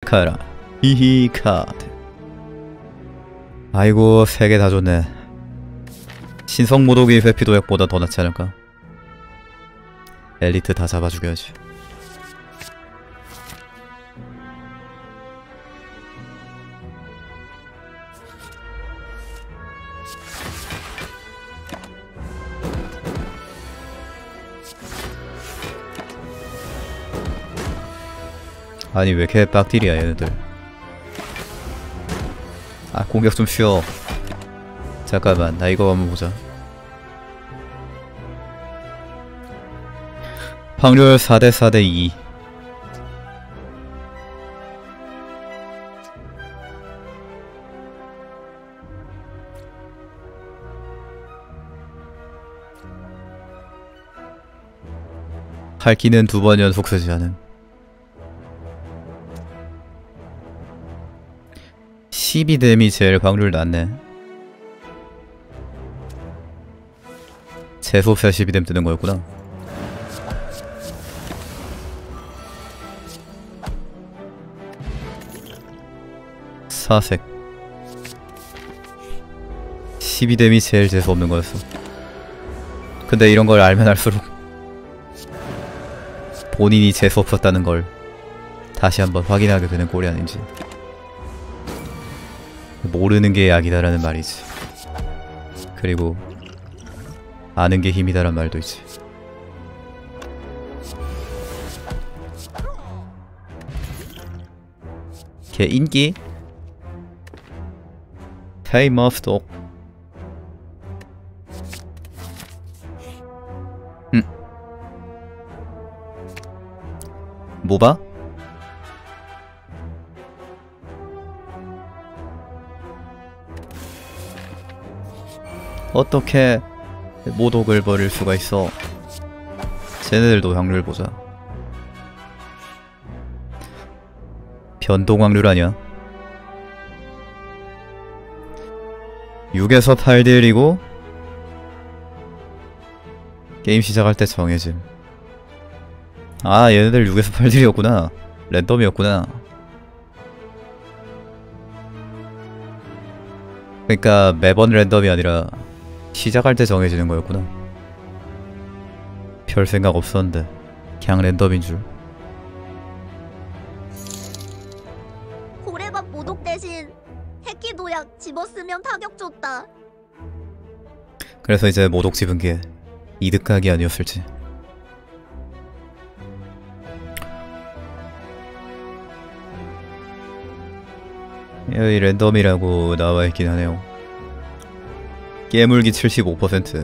시작하라. 히히 카드. 아이고 3개 다 좋네. 신성 모독이 회피 도약보다 더 낫지 않을까? 엘리트 다 잡아 죽여야지. 아니 왜 이렇게 빡딜이야 얘네들. 아 공격 좀 쉬어. 잠깐만 나 이거 한번 보자. 확률 4대 4대 2. 할기는 2번 연속 쓰지 않음. 12뎀이 제일 확률 낮네. 재수없이 12뎀 뜨는 거였구나. 사색 12뎀이 제일 재수없는 거였어. 근데 이런 걸 알면 알수록 본인이 재수없었다는 걸 다시 한번 확인하게 되는 꼴이 아닌지. 모르는 게 약이다라는 말이지. 그리고 아는 게 힘이다란 말도 있지. 걔 인기? 헤이 머스톡. 뭐봐? 어떻게 모독을 버릴 수가 있어. 쟤네들도 확률 보자. 변동 확률 아니야? 6에서 8딜이고 게임 시작할 때 정해짐. 아 얘네들 6에서 8딜이었구나. 랜덤이었구나. 그러니까 매번 랜덤이 아니라 시작할 때 정해지는 거였구나. 별 생각 없었는데 그냥 랜덤인 줄. 고래밥 모독 대신 해키 도약 집었으면 타격 줬다. 그래서 이제 모독 집은 게 이득각이 아니었을지. 여기 랜덤이라고 나와있긴 하네요. 깨물기 75%.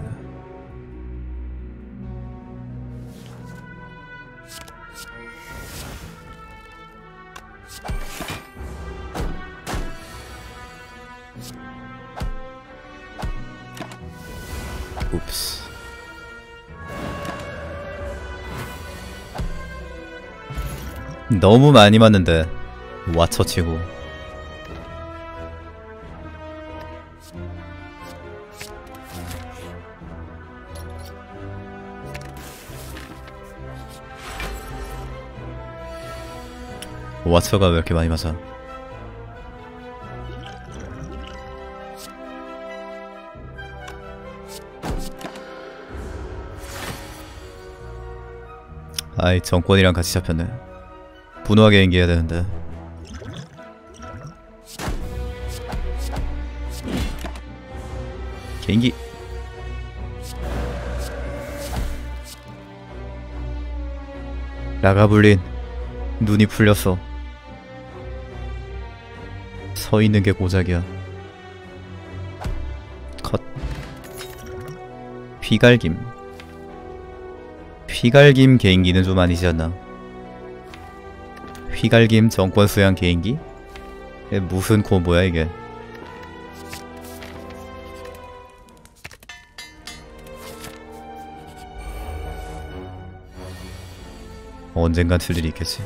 옵스. 너무 많이 맞는데 와처치고. 와처가 왜 이렇게 많이 맞아? 아이 정권이랑 같이 잡혔네. 분노하게 연기해야 되는데. 개인기. 라가블린 눈이 풀렸어. 서 있는 게 고작이야. 컷. 휘갈김. 휘갈김 개인기는 좀 아니지 않나? 휘갈김 정권 수양 개인기? 이게 무슨 콤보야 이게? 언젠간 틀 일이 있겠지.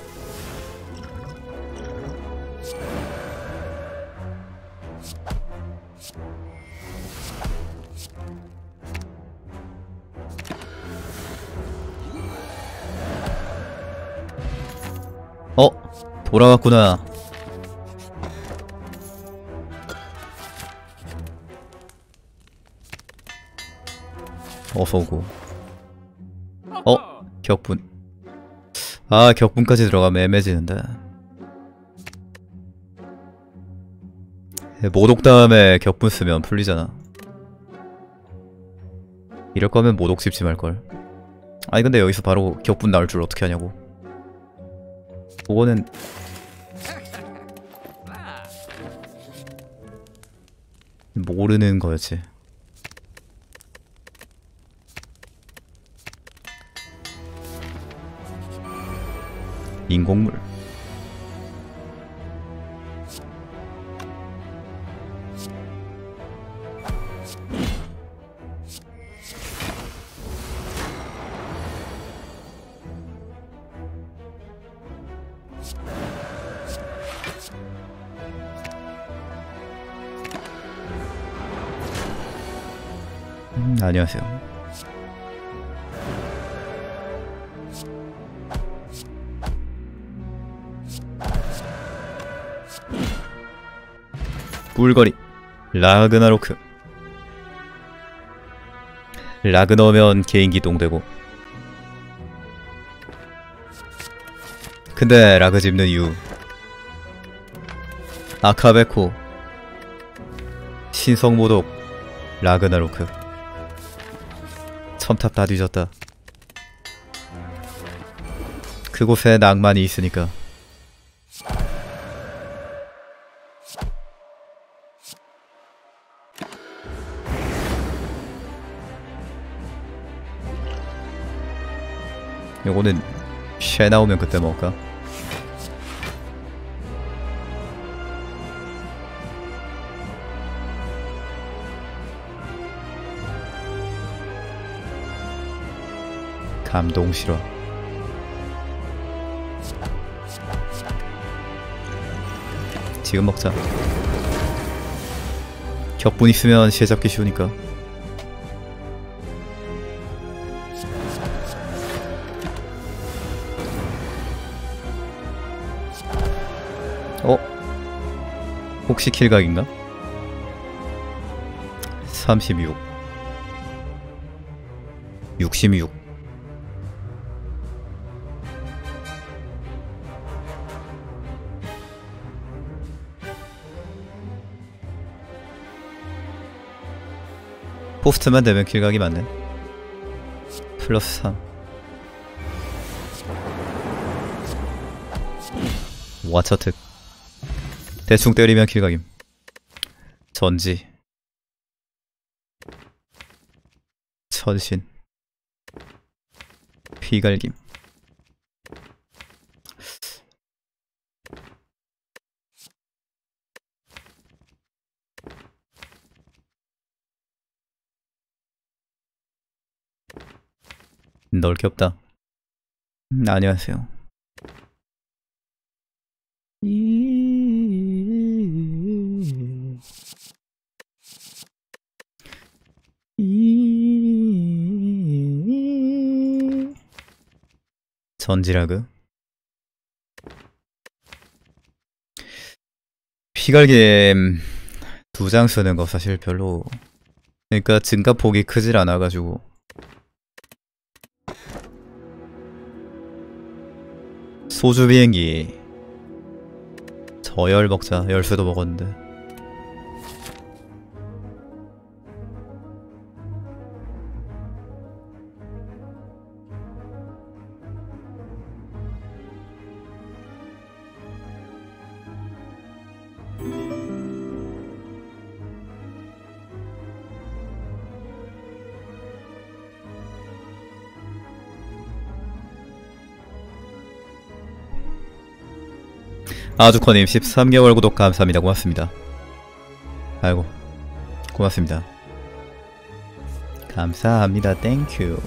돌아왔구나. 어서오고. 격분. 아, 격분까지 들어가면 애매해지는데. 모독 다음에 격분 쓰면 풀리잖아. 이럴 거면 모독 씹지 말걸. 아니 근데 여기서 바로 격분 나올 줄 어떻게 하냐고. 그거는 모르는 거였지. 인공물. 안녕하세요. 뿔거리 라그나로크. 라그 넣으면 개인기 똥되고. 근데 라그 집는 이유. 아카베코 신성모독 라그나로크. 첨탑 다 뒤졌다. 그곳에 낭만이 있으니까. 요거는 쉐 나오면 그때 먹을까? 감동 실화. 지금 먹자. 격분 있으면 쉐 잡기 쉬우니까. 혹시 킬각인가? 36 66. 포스트만 되면 킬각이 맞네. 플러스 3. 와처특. 대충 때리면 킬각임. 전지. 천신. 피갈김. 넓게 없다. 안녕하세요. 전지라그. 피갈김 2장 쓰는 거 사실 별로, 그러니까 증가폭이 크질 않아가지고. 소주 비행기 저열 먹자. 열쇠도 먹었는데. 아주커님 13개월 구독 감사합니다. 고맙습니다. 아이고 고맙습니다. 감사합니다. 땡큐.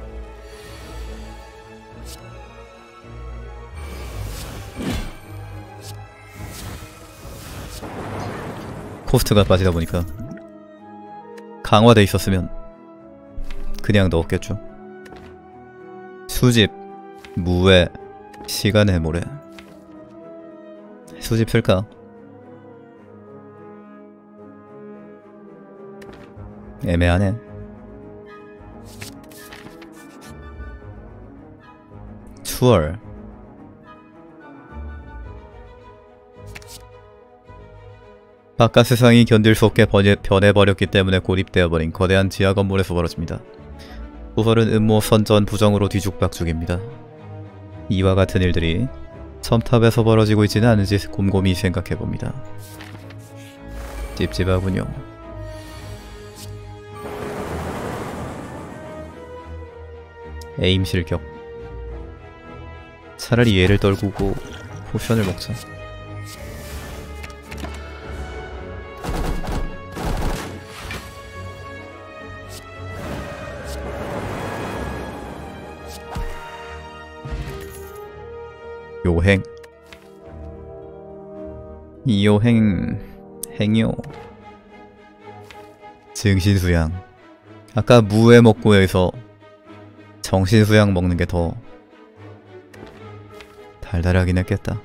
코스트가 빠지다 보니까 강화돼 있었으면 그냥 넣었겠죠. 수집, 무회, 시간의 모래. 수집 쓸까? 애매하네. 투얼. 바깥 세상이 견딜 수 없게 변해버렸기 때문에 고립되어버린 거대한 지하 건물에서 벌어집니다. 소설은 음모, 선전, 부정으로 뒤죽박죽입니다. 이와 같은 일들이 첨탑에서 벌어지고 있지는 않은지 곰곰이 생각해봅니다. 찝찝하군요. 에임 실격. 차라리 얘를 떨구고 포션을 먹자. 요행. 요행. 행요. 증신수양. 아까 무에 먹고에서 정신수양 먹는 게 더 달달하긴 했겠다.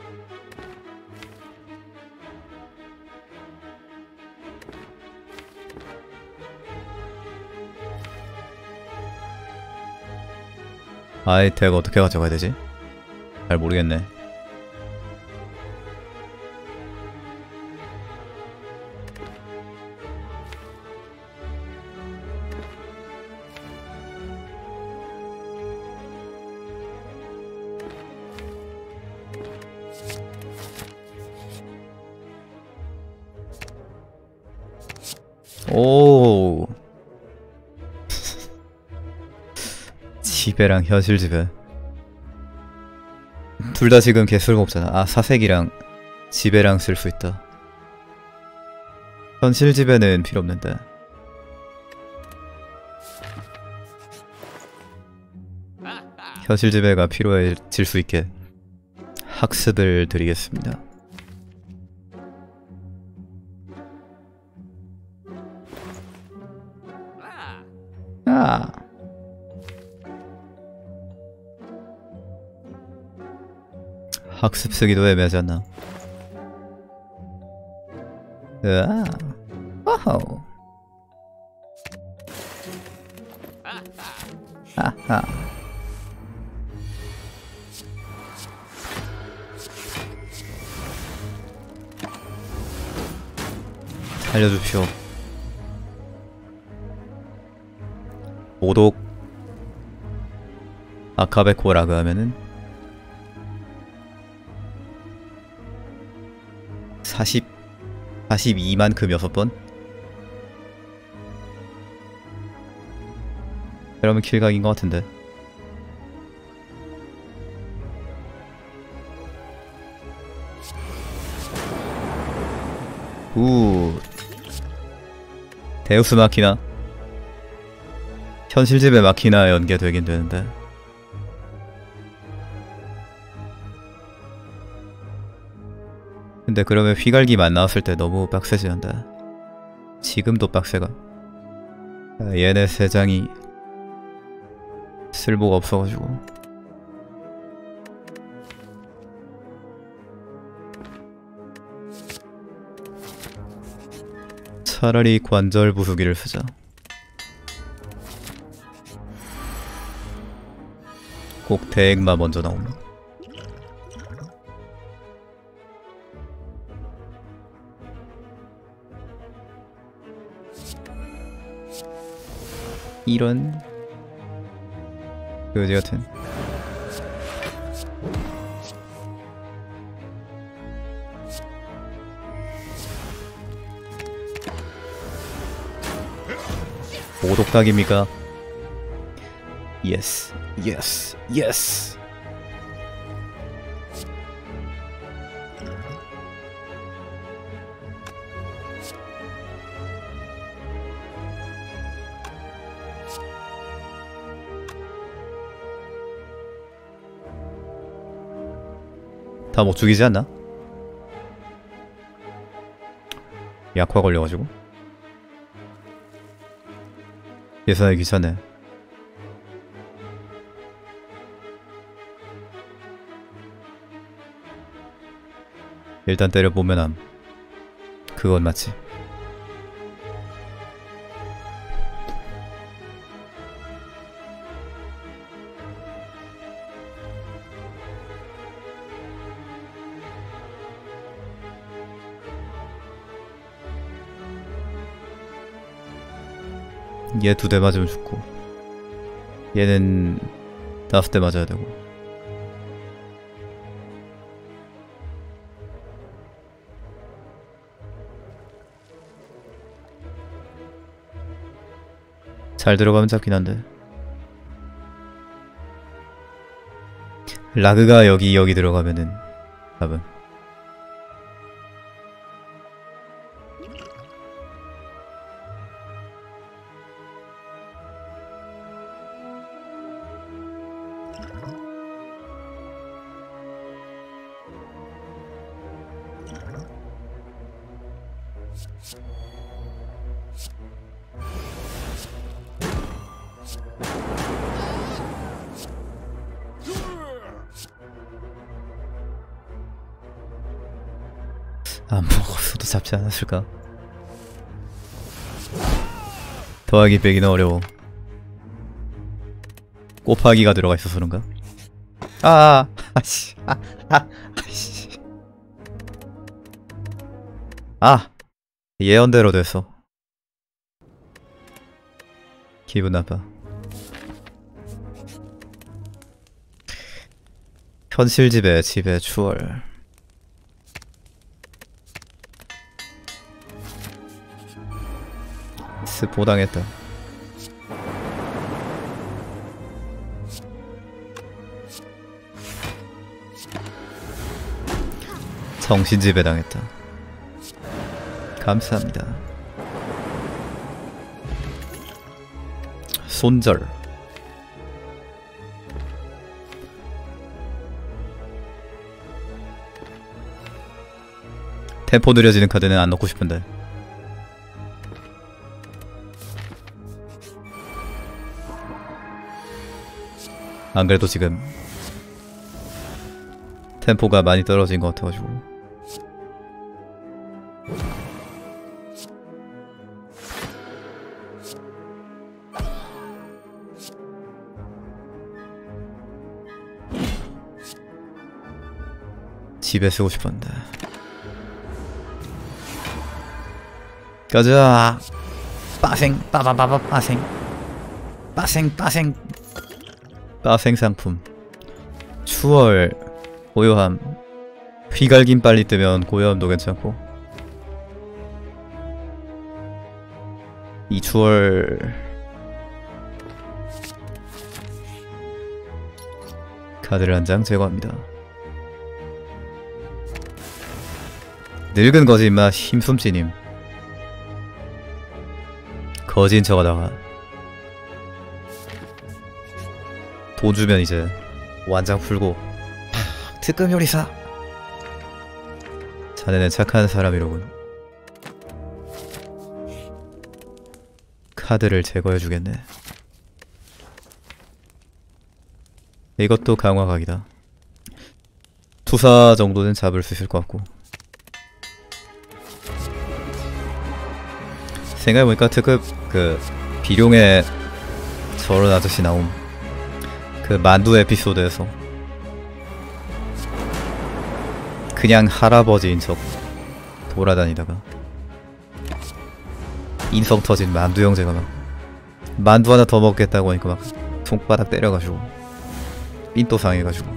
아이텍 어떻게 가져가야 되지? 잘 모르겠네. 오. 지배랑 현실 지배. 둘 다 지금 개수가 없잖아. 아, 사색이랑 지배랑 쓸 수 있다. 현실 지배는 필요 없는데. 현실 지배가 필요해질 수 있게 학습을 드리겠습니다. 아. 학습 쓰기도 애매하지 않나? 으아. 오호. 아하. 살려주십시오. 오독 아카베코라고 하면은 42만큼 6번? 그러면 킬각인 것 같은데. 데우스 마키나? 현실집에 마키나 연계되긴 되는데. 근데 그러면 휘갈기만 나왔을 때 너무 빡세지 않다. 지금도 빡세가. 얘네 세 장이 쓸모가 없어가지고. 차라리 관절 부수기를 쓰자. 꼭 대액마 먼저 나오면. 이런 그지 같은. 오독각입니까? 예스 예스 예스. 다 못 죽이지 않나? 약화 걸려가지고 예산이 귀찮네. 일단 때려보면 함. 그건 맞지. 얘 2대 맞으면 죽고 얘는 5대 맞아야 되고. 잘 들어가면 잡긴 한데 라그가 여기 들어가면은 답은 안 먹었어도 잡지 않았을까? 더하기 빼기는 어려워. 곱하기가 들어가 있어서 그런가? 아씨. 예언대로 됐어. 기분 나빠. 현실 집에 추월. 스포당했다. 정신지배 당했다. 감사합니다. 손절. 템포 느려지는 카드는 안 넣고 싶은데. 안 그래도 지금 템포가 많이 떨어진 것 같아가지고. 집에 쓰고 싶었는데. 가자. 빠생 빠바바바 빠생 빠생 상품. 추월 고요함. 휘갈긴 빨리 뜨면 고요함도 괜찮고. 이 추월 카드를 한 장 제거합니다. 늙은 거지 임마. 힘숨찌님. 거진 척하다가 돈 주면 이제 완장 풀고 특급 요리사. 자네는 착한 사람이로군. 카드를 제거해주겠네. 이것도 강화각이다. 투사 정도는 잡을 수 있을 것 같고. 생각해보니까 특급 그 비룡의 저런 아저씨 나옴. 그 만두 에피소드에서 그냥 할아버지인 척 돌아다니다가 인성 터진 만두 형제가 막 만두 하나 더 먹겠다고 하니까 막 손바닥 때려가지고 삔또 상해가지고.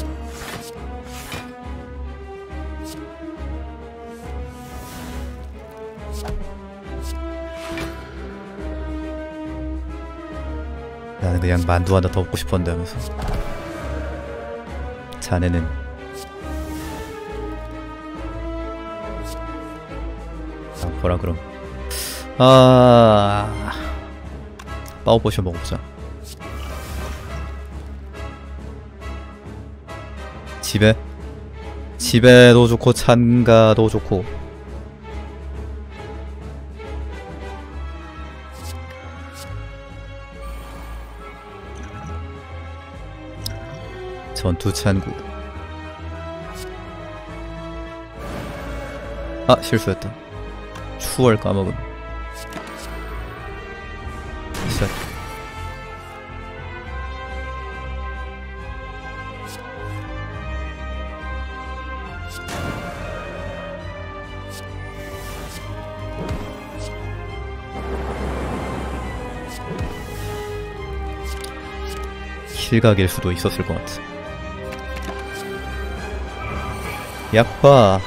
나는 그냥 만두 하나 더 먹고 싶었는데 하면서. 자네는 뭐라 그럼. 파워포션 먹어보자. 집에도 좋고 찬가도 좋고. 전투 찬구. 실수했다. 추월 까먹음. 셋. 실각일 수도 있었을 것 같아. 약화.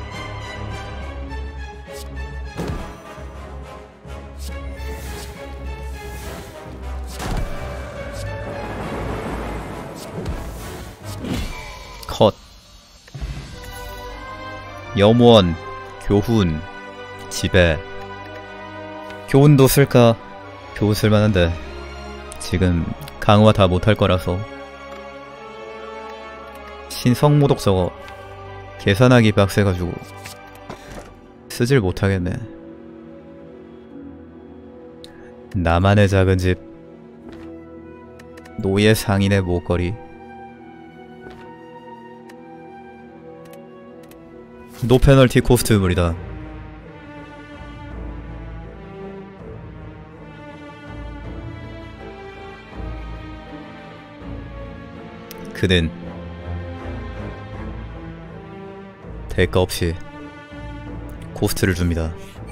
컷. 염원, 교훈, 지배. 교훈도 쓸까? 교훈 쓸만한데 지금 강화 다 못할 거라서. 신성모독 저거 계산하기 빡세가지고 쓰질 못하겠네. 나만의 작은 집. 노예 상인의 목걸이. 노 페널티 코스트물이다. 그는 대가 없이 코스트를 줍니다.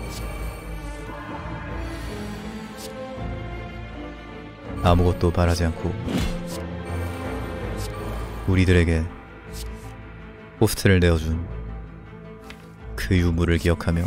아무것도 바라지 않고 우리들에게 코스트를 내어준 그 유물을 기억하며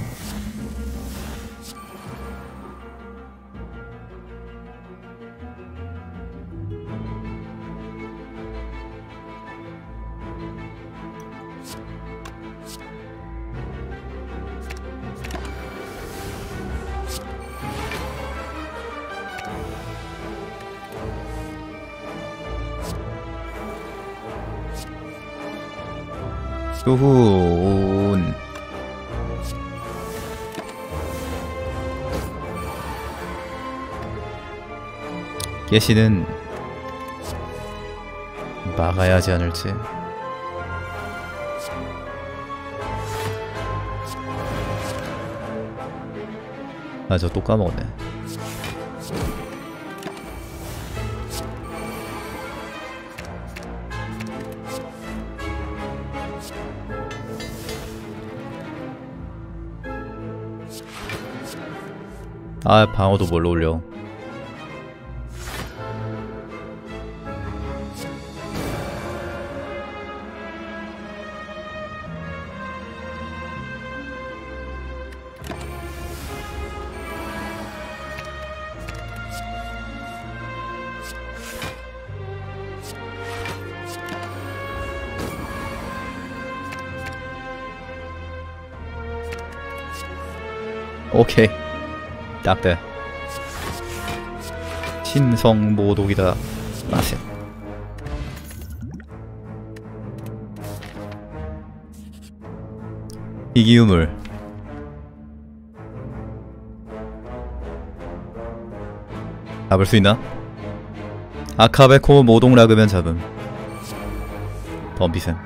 교훈. 예시는 막아야 하지 않을지. 아, 저 또 까먹었네. 아, 방어도 뭘로 올려. 오케이, 딱 돼. 신성모독이다. 맛은 희귀유물. 잡을 수 있나? 아카베코 모독락으면 잡음. 덤비셈.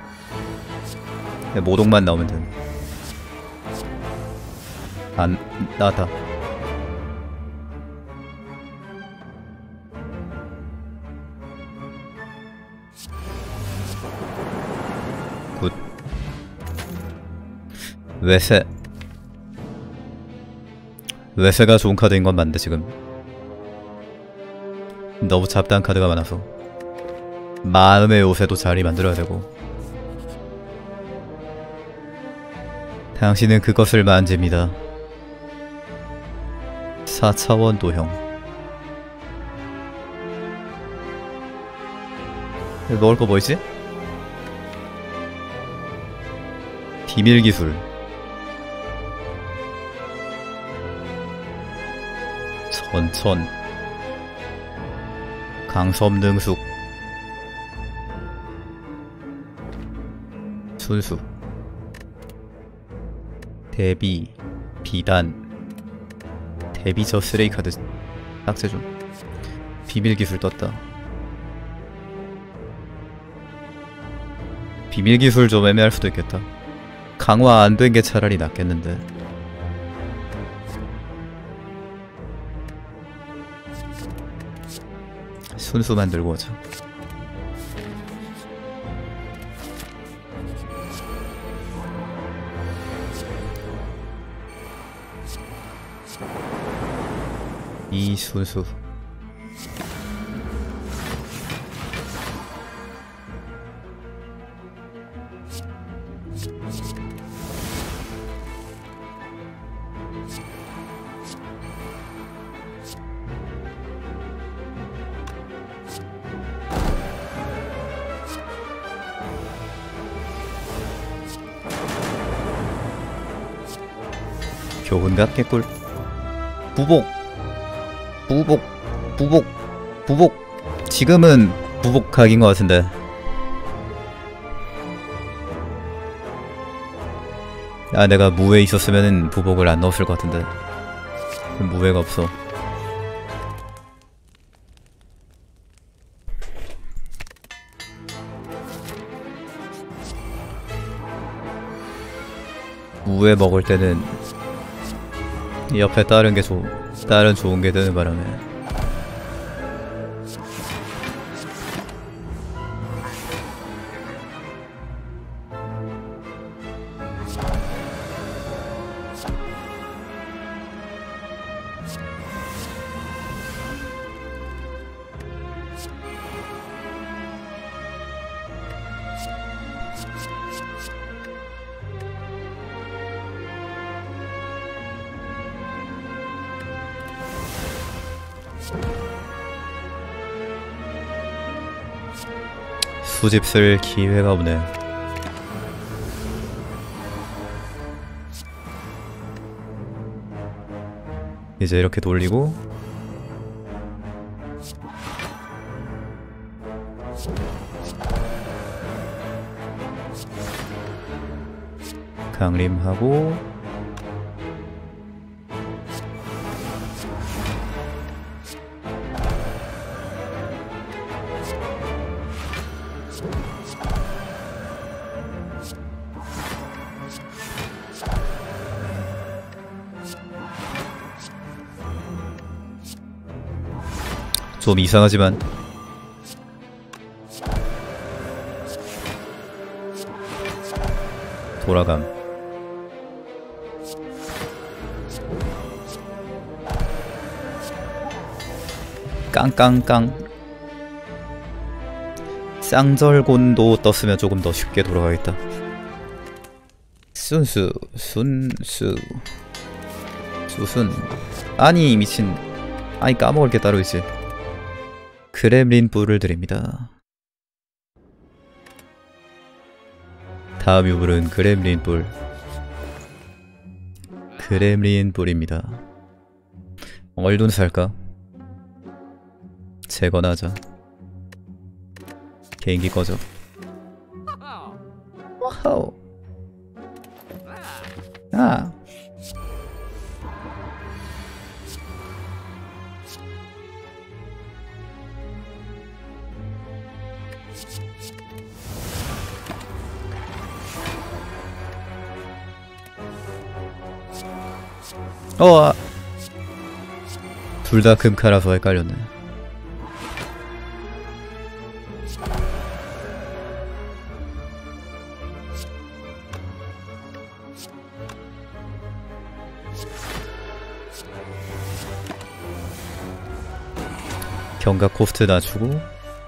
모독만 나오면 됨. 안 나왔다. 굿. 외세가 좋은 카드인 건 맞는데 지금 너무 잡다한 카드가 많아서 마음의 요새도 자리 만들어야 되고. 당신은 그것을 만집니다. 4차원 도형. 먹을 거 뭐 있지? 비밀기술. 전천. 강섬능숙. 순수. 대비. 비단. 데뷔 저 쓰레기 카드 삭제 좀. 비밀기술 떴다. 비밀기술 좀 애매할 수도 있겠다. 강화 안 된 게 차라리 낫겠는데. 순수 만들고 오자. 이 순수. 교훈갑 개꿀. 부복 부복 부복 부복. 지금은 부복 각인 것 같은데. 아, 내가 무에 있었으면은 부복을 안 넣었을 것 같은데. 무회가 없어. 무회 먹을 때는 옆에 다른 좋은 게 되는 바람에. 수집 쓸 기회가 없네. 이제 이렇게 돌리고 강림하고 좀 이상하지만 돌아감. 깡깡깡. 쌍절곤도 떴으면 조금 더 쉽게 돌아가겠다. 순수 순수 수순. 아니 미친. 아니 까먹을 게 따로 있지. 그렘린 뿔을 드립니다. 다음 유물은 그렘린 뿔. 그렘린 뿔입니다. 얼른 살까? 재거나 하자. 개인기 꺼져. 와우. 아. 둘 다 금카라서 헷갈렸네. 경각 코스트 낮추고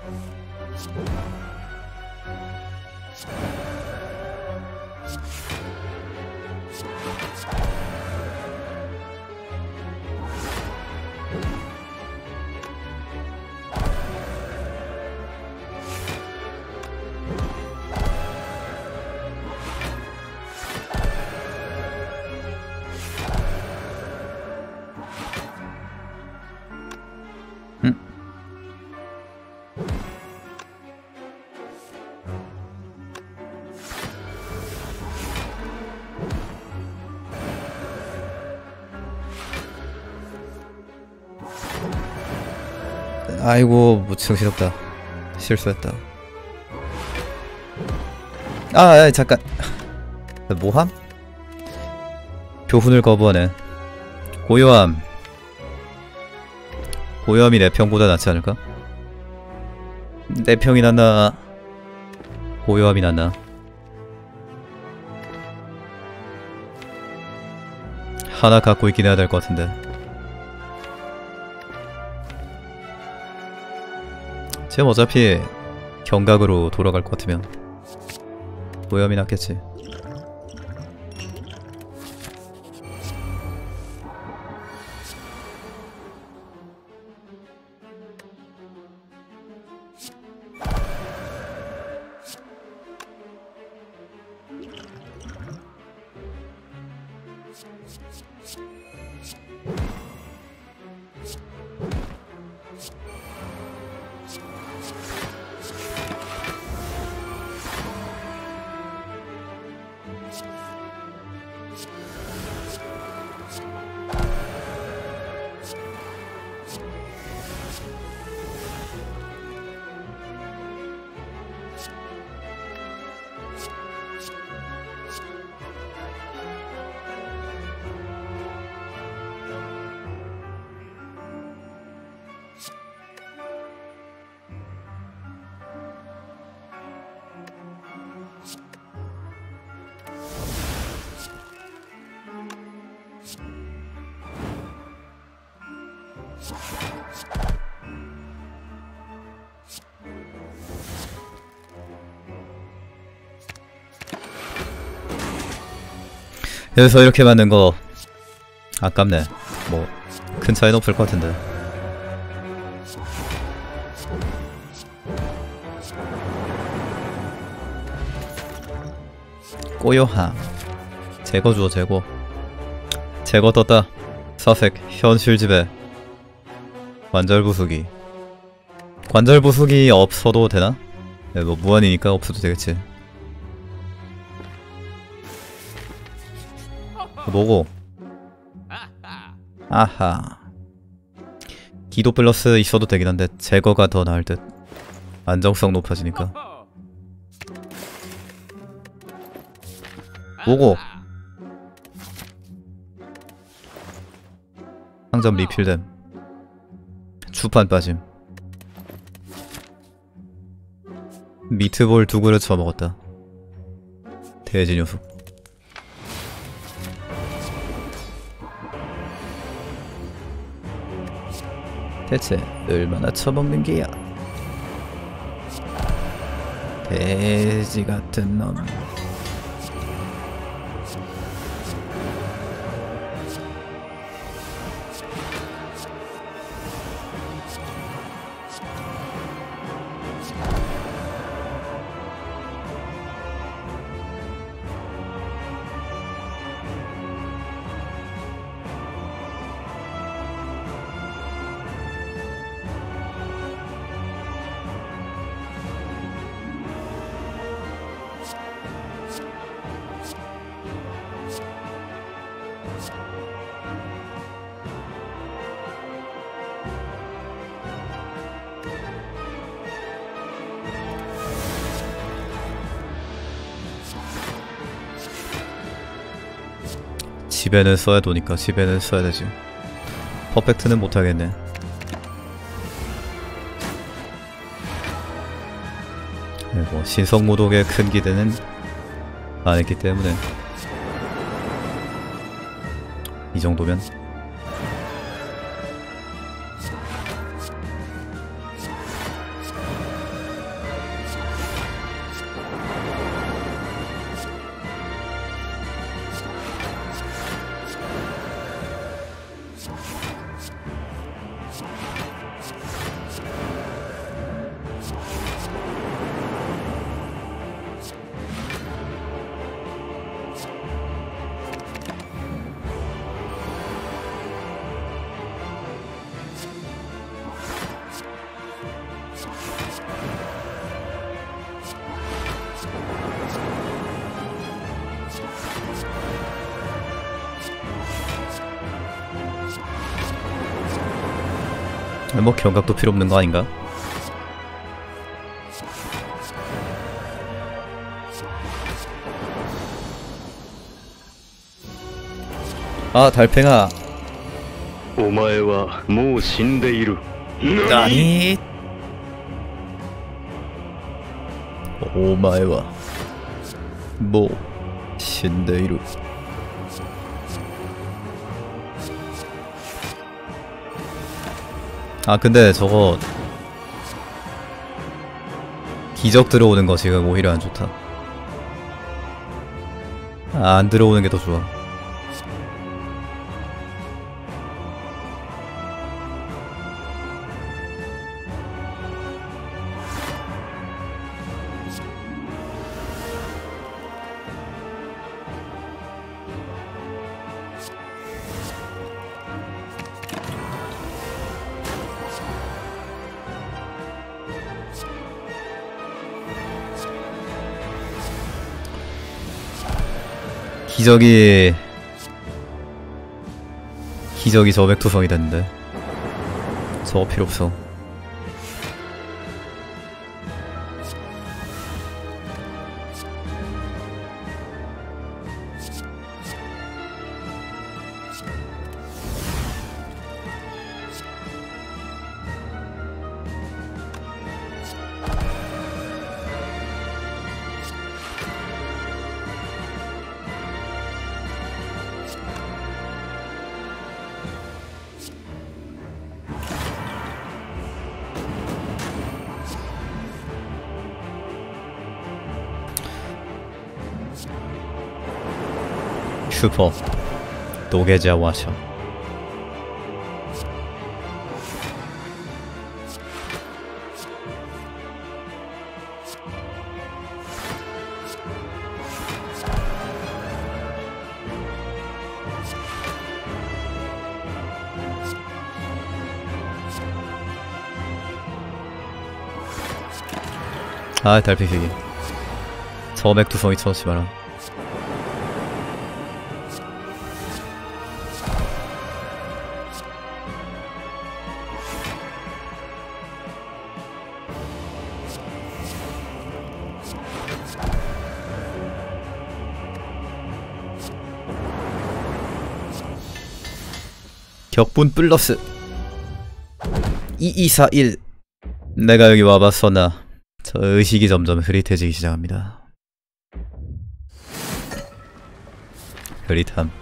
아이고 뭐 정신없다. 실수했다. 아 잠깐. 뭐함? 교훈을 거부하네. 고요함. 고요함이 내 평보다 낫지 않을까? 내 평이 낫나 고요함이 낫나? 하나 갖고 있긴 해야 될 것 같은데. 지금 어차피 경각으로 돌아갈 것 같으면 고요함이 낫겠지. 여기서 이렇게 만든 거 아깝네. 뭐 큰 차이는 없을 것 같은데. 꼬요함 제거 주어. 제거 떴다. 사색 현실 지배. 관절 부수기. 관절 부수기 없어도 되나? 네, 뭐 무한이니까 없어도 되겠지. 뭐고? 아하. 기도 플러스 있어도 되긴 한데 제거가 더 나을 듯. 안정성 높아지니까. 뭐고? 상점 리필됨. 주판 빠짐. 미트볼 2그릇 처먹었다. 돼지 녀석. 대체 얼마나 처먹는 게야? 돼지 같은 놈. 집에는 써야 도니까 집에는 써야 되지. 퍼펙트는 못하겠네. 네, 뭐 신성모독의 큰 기대는 안 했기 때문에 이 정도면 뭐 경각도 필요 없는 거 아닌가? 아 달팽아. お前はもう死んでいる。 아니. 오마에와 뭐 신데이루. 아 근데 저거 기적 들어오는 거 지금 오히려 안 좋다. 아, 안 들어오는 게 더 좋아. 기적이 저백투성이 됐는데 저거 필요 없어. 슈퍼 도계자 와셔. 아 달빛이기 저백투성이 쳐놓지 마라. 격분 플러스 2241. 내가 여기 와봤었나. 저 의식이 점점 흐릿해지기 시작합니다. 흐릿함.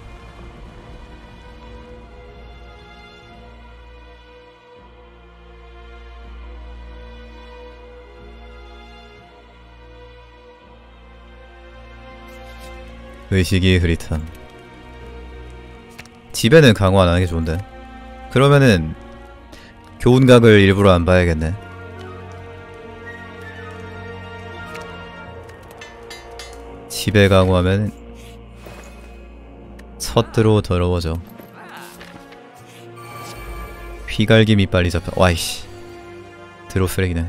의식이 흐릿함. 집에는 강화 안 하는 게 좋은데. 그러면은 교훈각을 일부러 안 봐야겠네. 집에 강화하면 첫 드로우 더러워져. 휘갈김이 빨리 잡혀. 와이씨. 드로우 쓰레기네.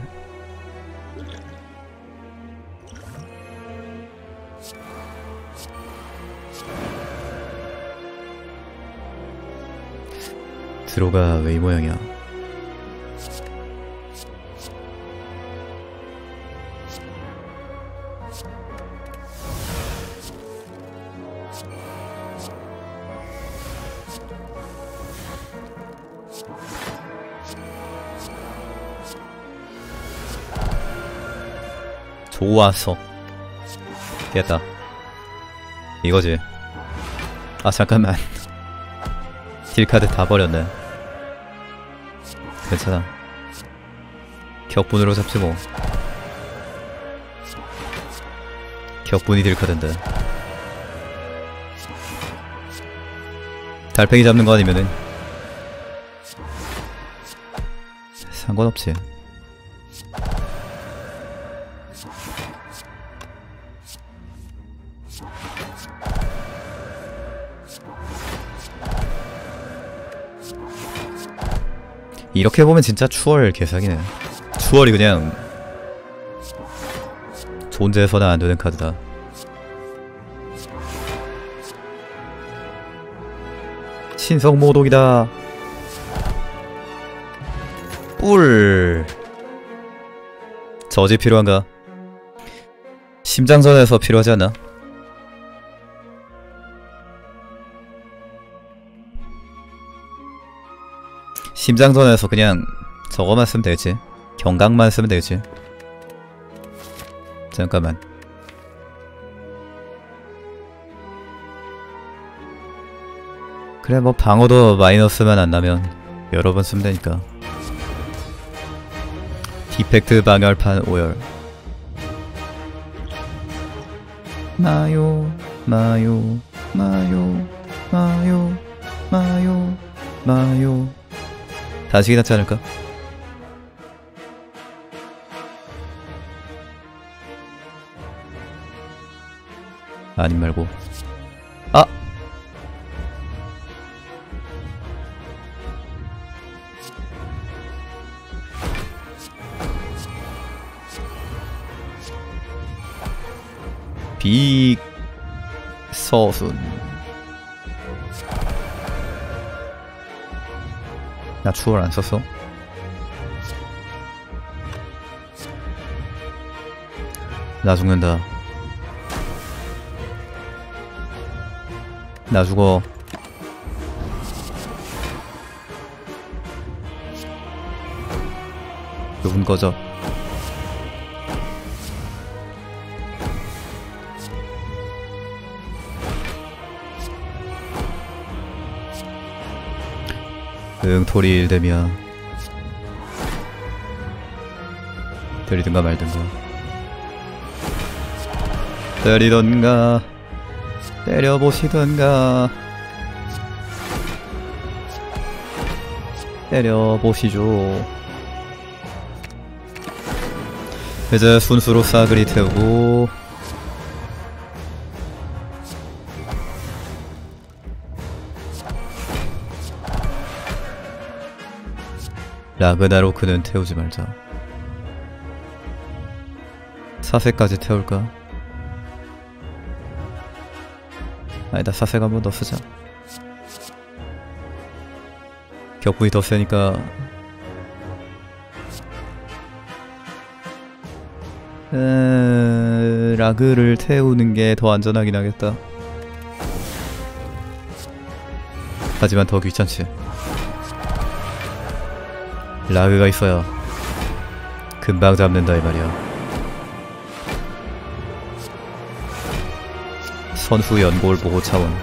드로우가 왜 이 모양이야? 좋았어. 됐다. 이거지. 아 잠깐만. 딜카드 다 버렸네. 괜찮아. 격분으로 잡지 뭐. 격분이 딜카드인데. 달팽이 잡는 거 아니면은 상관없지. 이렇게 보면 진짜 추월 개사기네. 추월이 그냥 존재해서는 안 되는 카드다. 신성모독이다. 뿔. 저지 필요한가? 심장전에서 필요하지 않나? 심장전에서 그냥 저거만 쓰면 되겠지. 경각만 쓰면 되겠지. 잠깐만. 그래 뭐 방어도 마이너스만 안 나면 여러 번 쓰면 되니까. 디펙트 방열판 오열. 마요 마요 마요 마요 마요 마요. 단식이 낫지 않을까? 아님 말고. 아! 서순. 나 추월 안 썼어? 나 죽는다. 나 죽어. 누군 꺼져. 응, 토리 1뎀이야. 때리든가 말든가. 때리던가 때려보시던가. 때려보시죠. 이제 순수로 싸그리 태우고 라그나로크는 태우지 말자. 4세까지 태울까? 아니다, 4세가 한 번 더 쓰자. 격분이 더 세니까 라그를 태우는 게 더 안전하긴 하겠다. 하지만 더 귀찮지. 라그가 있어야 금방 잡는다 이 말이야. 선수 연골 보호 차원.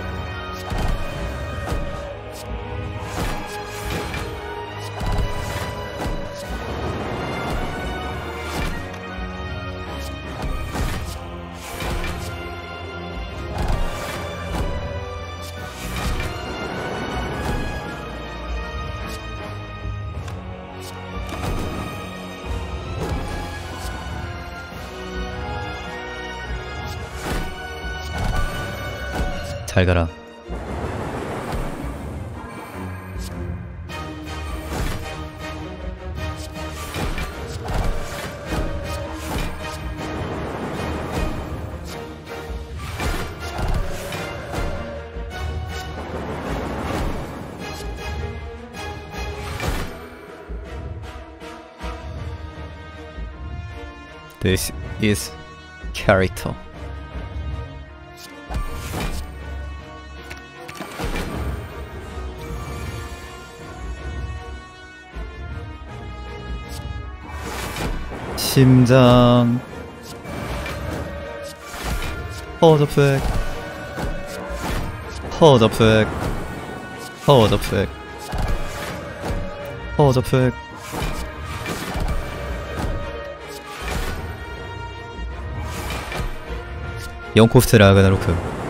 잘 가라. This is character. 심장 허접색 허접색 허접색 허접색. 영코스트 라그나로크.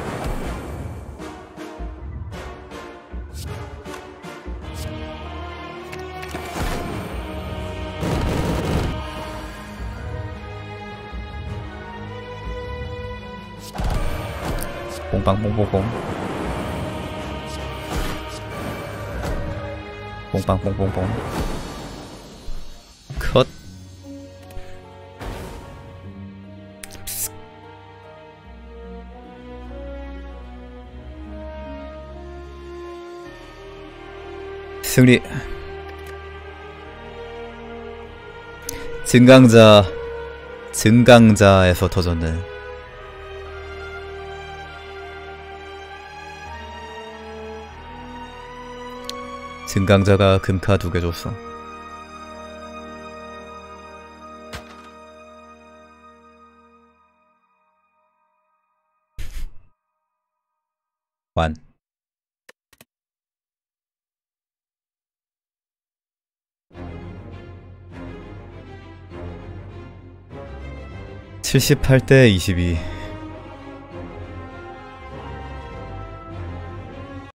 뽕빵뽕뽕뽕 뽕빵뽕뽕뽕 컷. 승리. 증강자에서 터졌네. 증강자가 금카 2개 줬어. 완. (78대 22)